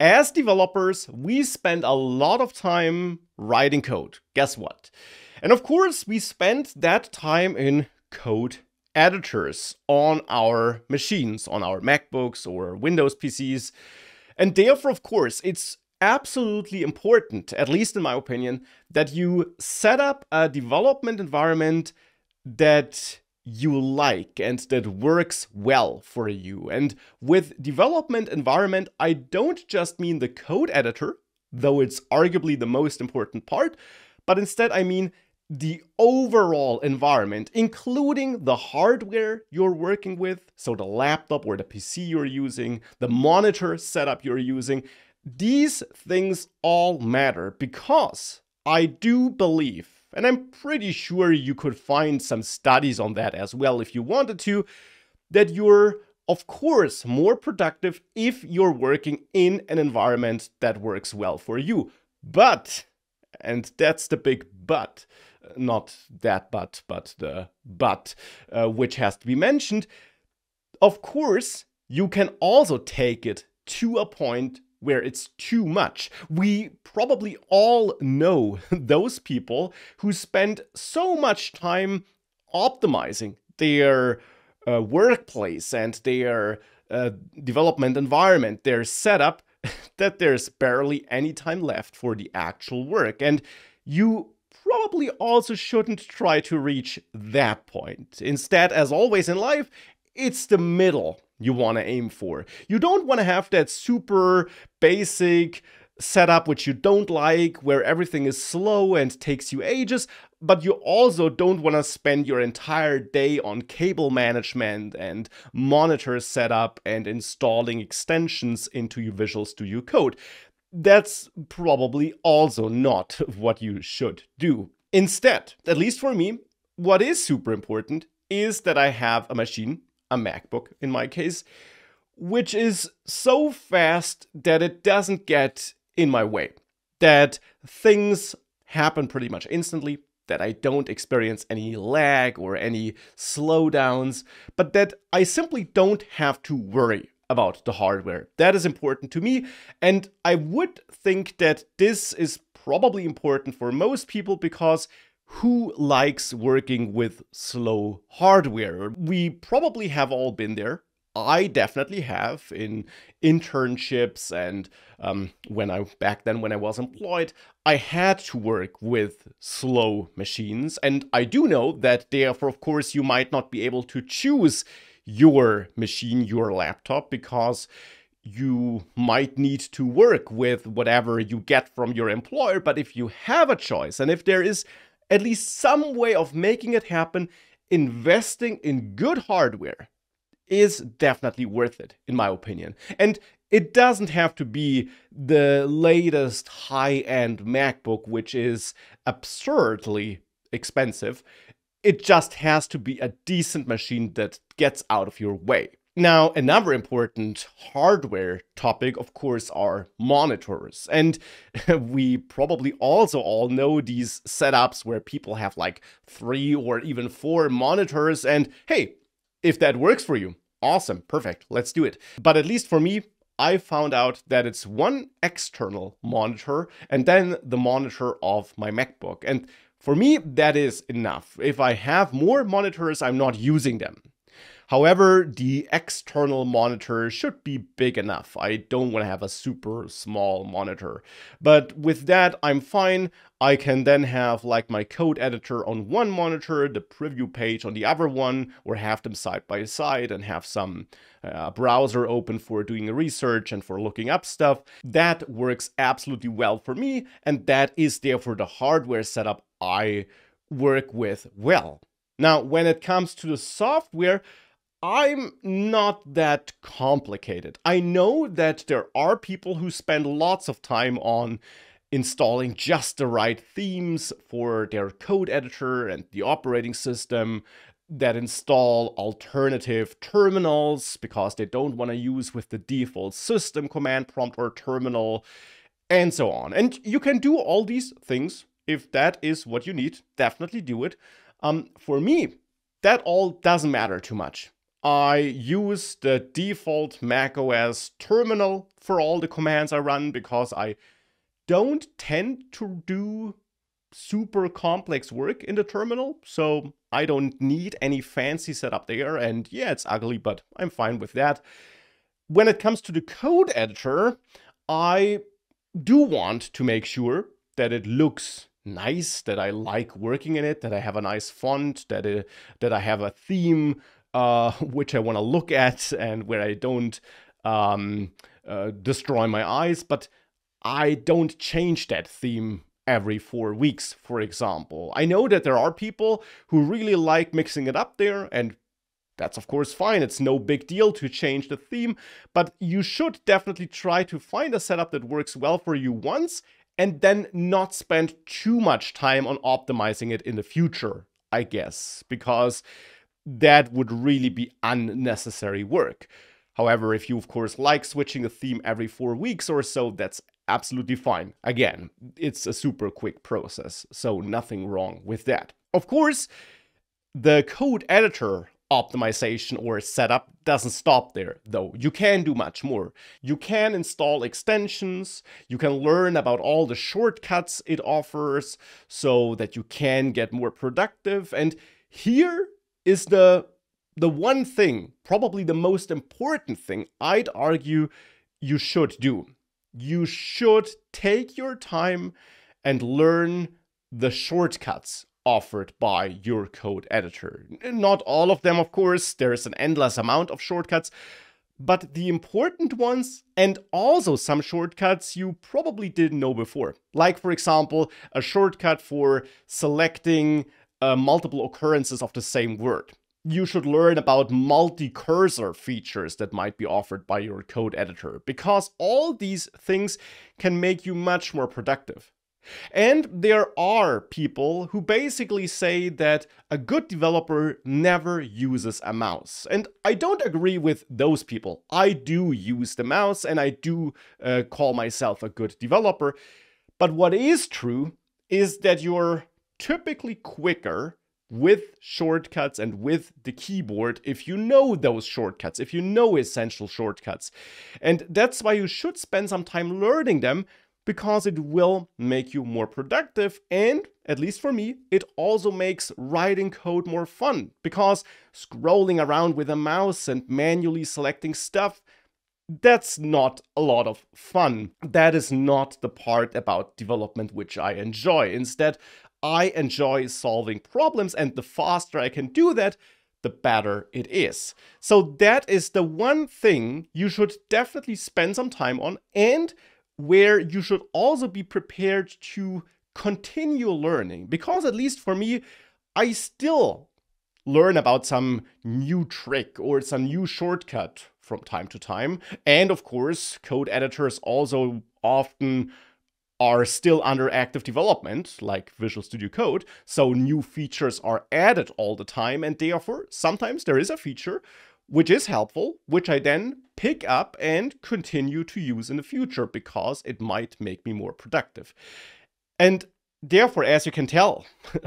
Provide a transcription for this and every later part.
As developers, we spend a lot of time writing code. Guess what? And of course, we spend that time in code editors on our machines, on our MacBooks or Windows PCs. And therefore, of course, it's absolutely important, at least in my opinion, that you set up a development environment that you like and that works well for you. And with development environment, I don't just mean the code editor, though it's arguably the most important part, but instead I mean the overall environment, including the hardware you're working with, so the laptop or the PC you're using, the monitor setup you're using. These things all matter because I do believe, and I'm pretty sure you could find some studies on that as well if you wanted to, that you're, of course, more productive if you're working in an environment that works well for you. But, and that's the big but, not that but the but, which has to be mentioned, of course, you can also take it to a point where it's too much. We probably all know those people who spend so much time optimizing their workplace and their development environment, their setup, that there's barely any time left for the actual work. And you probably also shouldn't try to reach that point. Instead, as always in life, it's the middle you want to aim for. You don't want to have that super basic setup which you don't like, where everything is slow and takes you ages, but you also don't want to spend your entire day on cable management and monitor setup and installing extensions into your Visual Studio Code. That's probably also not what you should do. Instead, at least for me, what is super important is that I have a machine, a MacBook in my case, which is so fast that it doesn't get in my way, that things happen pretty much instantly, that I don't experience any lag or any slowdowns, but that I simply don't have to worry about the hardware. That is important to me, and I would think that this is probably important for most people because who likes working with slow hardware? We probably have all been there. I definitely have in internships and back then when I was employed, I had to work with slow machines. And I do know that therefore, of course, you might not be able to choose your machine, your laptop, because you might need to work with whatever you get from your employer. But if you have a choice, and if there is at least some way of making it happen, investing in good hardware is definitely worth it, in my opinion. And it doesn't have to be the latest high-end MacBook, which is absurdly expensive. It just has to be a decent machine that gets out of your way. Now, another important hardware topic, of course, are monitors. And we probably also all know these setups where people have like 3 or even 4 monitors. And hey, if that works for you, awesome, perfect, let's do it. But at least for me, I found out that it's one external monitor and then the monitor of my MacBook. And for me, that is enough. If I have more monitors, I'm not using them. However, the external monitor should be big enough. I don't want to have a super small monitor. But with that, I'm fine. I can then have like my code editor on one monitor, the preview page on the other one, or have them side by side and have some browser open for doing research and for looking up stuff. That works absolutely well for me, and that is therefore the hardware setup I work with well. Now, when it comes to the software, I'm not that complicated. I know that there are people who spend lots of time on installing just the right themes for their code editor and the operating system, that install alternative terminals because they don't want to use with the default system command prompt or terminal, and so on. And you can do all these things if that is what you need. Definitely do it. For me, that all doesn't matter too much. I use the default macOS terminal for all the commands I run because I don't tend to do super complex work in the terminal, so I don't need any fancy setup there. And yeah, it's ugly, but I'm fine with that. When it comes to the code editor, I do want to make sure that it looks nice, that I like working in it, that I have a nice font, that I have a theme which I want to look at and where I don't destroy my eyes, but I don't change that theme every 4 weeks, for example. I know that there are people who really like mixing it up there, and that's of course fine. It's no big deal to change the theme, but you should definitely try to find a setup that works well for you once and then not spend too much time on optimizing it in the future, I guess, because that would really be unnecessary work. However, if you of course like switching a theme every 4 weeks or so, that's absolutely fine. Again, it's a super quick process, so nothing wrong with that. Of course, the code editor optimization or setup doesn't stop there, though. You can do much more. You can install extensions, you can learn about all the shortcuts it offers so that you can get more productive. And here is the one thing, probably the most important thing I'd argue you should do. You should take your time and learn the shortcuts offered by your code editor. Not all of them, of course, there's an endless amount of shortcuts, but the important ones and also some shortcuts you probably didn't know before. Like, for example, a shortcut for selecting multiple occurrences of the same word. You should learn about multi-cursor features that might be offered by your code editor, because all these things can make you much more productive. And there are people who basically say that a good developer never uses a mouse. And I don't agree with those people. I do use the mouse and I do call myself a good developer. But what is true is that you're typically quicker with shortcuts and with the keyboard if you know those shortcuts, if you know essential shortcuts. And that's why you should spend some time learning them, because it will make you more productive. And at least for me, it also makes writing code more fun, because scrolling around with a mouse and manually selecting stuff, that's not a lot of fun. That is not the part about development which I enjoy. Instead, I enjoy solving problems, and the faster I can do that, the better it is. So that is the one thing you should definitely spend some time on, and where you should also be prepared to continue learning. Because at least for me, I still learn about some new trick or some new shortcut from time to time. And of course, code editors also often are still under active development, like Visual Studio Code, so new features are added all the time, and therefore sometimes there is a feature which is helpful, which I then pick up and continue to use in the future because it might make me more productive. And therefore, as you can tell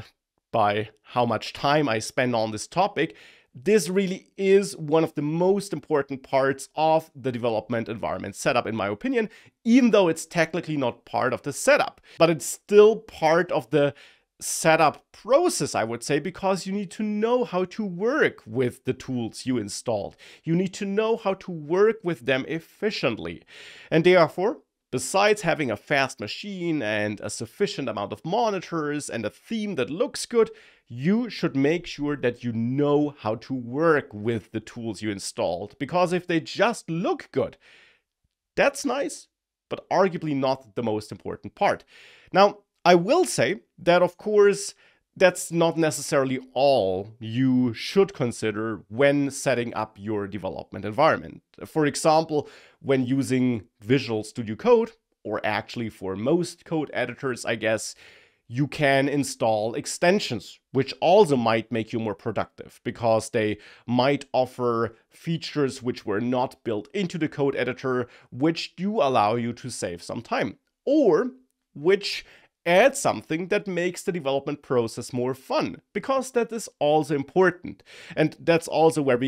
by how much time I spend on this topic, this really is one of the most important parts of the development environment setup, in my opinion, even though it's technically not part of the setup. But it's still part of the setup process, I would say, because you need to know how to work with the tools you installed. You need to know how to work with them efficiently. And therefore, besides having a fast machine and a sufficient amount of monitors and a theme that looks good, you should make sure that you know how to work with the tools you installed. Because if they just look good, that's nice, but arguably not the most important part. Now, I will say that, of course, that's not necessarily all you should consider when setting up your development environment. For example, when using Visual Studio Code, or actually for most code editors, I guess, you can install extensions, which also might make you more productive because they might offer features which were not built into the code editor, which do allow you to save some time, or which add something that makes the development process more fun, because that is also important. And that's also where we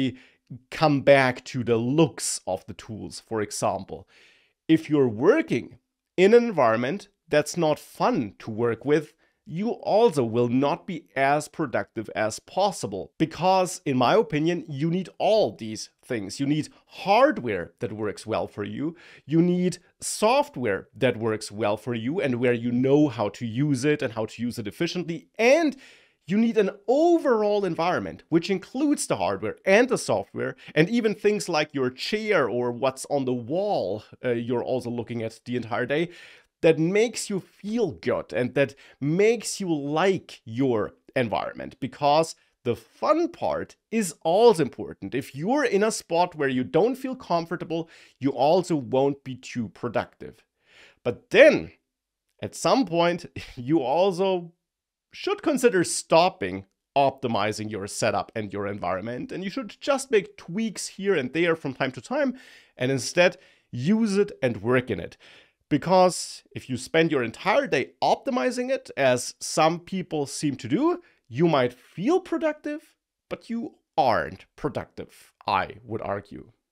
come back to the looks of the tools, for example. If you're working in an environment that's not fun to work with, you also will not be as productive as possible. Because, in my opinion, you need all these things. You need hardware that works well for you. You need software that works well for you and where you know how to use it and how to use it efficiently. And you need an overall environment, which includes the hardware and the software, and even things like your chair or what's on the wall you're also looking at the entire day, that makes you feel good and that makes you like your environment. Because the fun part is also important. If you're in a spot where you don't feel comfortable, you also won't be too productive. But then, at some point, you also should consider stopping optimizing your setup and your environment, and you should just make tweaks here and there from time to time and instead use it and work in it. Because if you spend your entire day optimizing it, as some people seem to do, you might feel productive, but you aren't productive, I would argue.